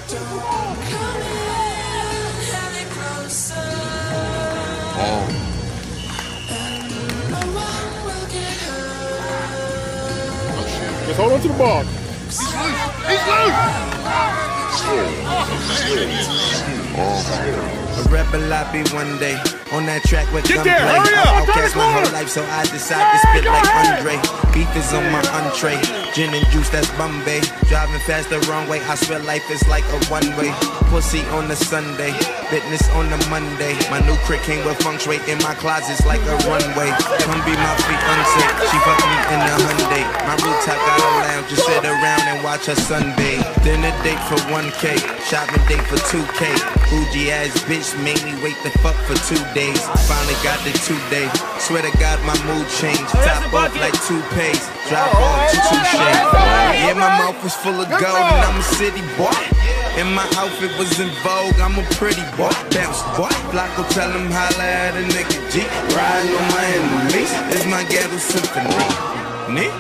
Just hold on to the ball. He's loose! A rebel I be one day on that track with gunplay. I'll outcast my whole life, so I decide to spit like Andre. Beef is on my entree, gin and juice, that's Bombay. Driving fast the wrong way, I swear life is like a one-way. Pussy on the Sunday, fitness on the Monday. My new crib came with feng shui in my closets like a runway. Come be my fiance, she fuck me in the Hyundai. My rooftop got a lounge, just sit around and watch her sunbathe. Dinner date for 1K, shopping date for 2K. Bougie ass bitch made me wait the fuck for 2 days. Finally got the 2 day. Swear to God my mood changed. Top off like toupees, drop off to touche. Yeah, my mouth was full of gold and I'm a city boy. And my outfit was in vogue, I'm a pretty boy. Bounce boy, Flocko tell him holla at a nigga G. Riding on my enemies, it's my ghetto symphony. Nee?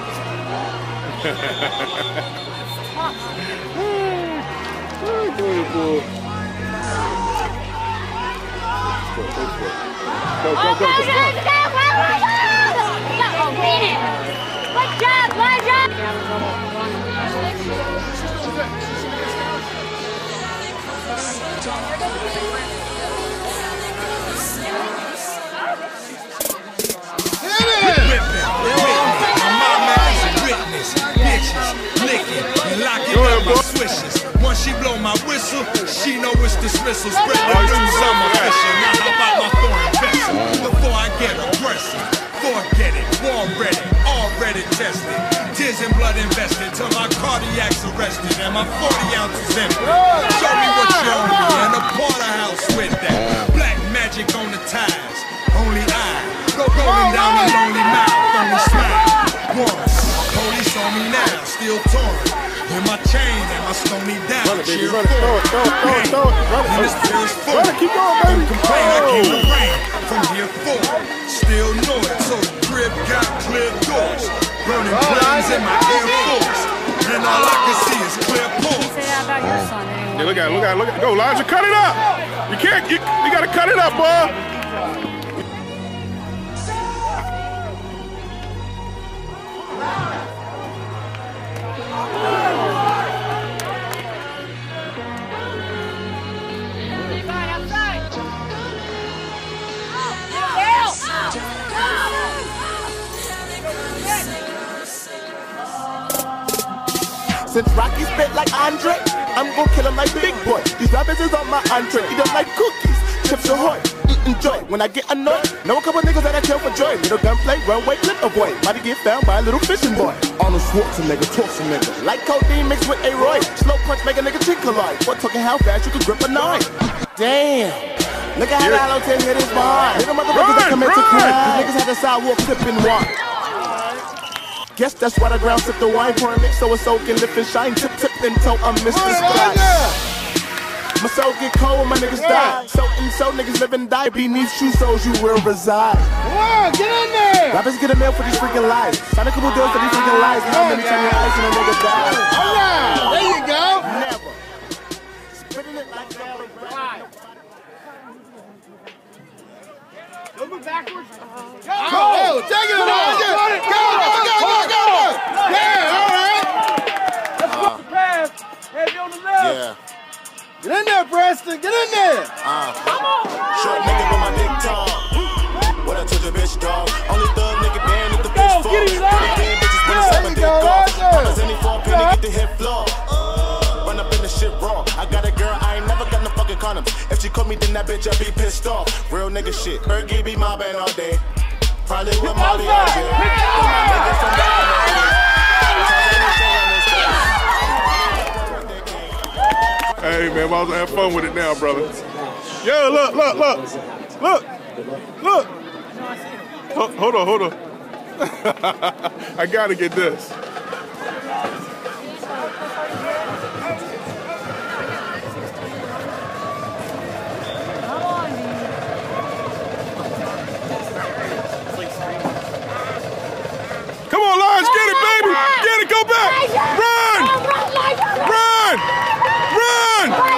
Once she blow my whistle, she know it's dismissal. Spread the news, I'm official. Now how about my thorn vessel? Before I get aggressive, forget it, already tested. Tears and blood invested till my cardiac's arrested and my 40 ounces empty. Show me what you owe me and a porterhouse with that. Black magic on the ties, only I. Going down a lonely mouth, only smile. Once, police on me now, still torn. In my chain and my stony down. Run it, baby, run it, throw it. And this beer is full. Keep going, baby. Don't complain, I keep the rain from here forward. Still know it, so the crib got clear doors. Burning flames in my Air Force. And all I can see is clear pores. Say that about your son anyway. Yeah, look at it. Go, Elijah, cut it up. You can't, you gotta cut it up, boy. Since Rocky spit like Andre, I'm gon' kill him like Big Boy. These rappers is on my entree, eat them like cookies, chips ahoy, eatin' joy. When I get annoyed, know a couple niggas that I kill for joy. Little gunplay, runway, clip avoid. Might get found by a little fishing boy. Arnold Schwarzenegger, talks a nigga. Like codeine mixed with A-Roy. Slow punch make a nigga chick collide. What talking how fast you can grip a knife. Damn. Look at how the hollow 10 hit his behind. Little motherfuckers that commit to crime. These niggas had the sidewalk sipping wine. Guess that's why the ground sip the wine permit, so it's soaking, lift and shine, tip until I'm Mr. Sky. My soul get cold when my niggas die. So niggas live and die beneath shoe soles you will reside. Get in there! Rappers get a mail for these freaking lies. Sign a couple deals for these freaking lies. How many times your eyes and a nigga die? Alright, there you go. Never. Spitting it like that. Move backwards. Go! Take it! Go! Yeah, all right. Let's flip the pass. Heavy on the left. Yeah. Get in there, Preston. Get in there. Come on. Short nigga with my dick tall. What I told your bitch, dog. Only thug nigga band with the bitch fall. Pretty bad bitches when it's up a dick off. Mamas any for a penny, get the hip floor. Run up in the shit raw. I got a girl, I ain't never got no fucking condoms. If she caught me, then that bitch I be pissed off. Real nigga shit. Bergie be mobbing all day. Probably with Molly all day. My niggas from back in the day. Hey, man, I was having fun with it now, brother. Yo, look. Hold on. I gotta get this. Come on, Lions, get it, baby! Get it, go back! Run! Run!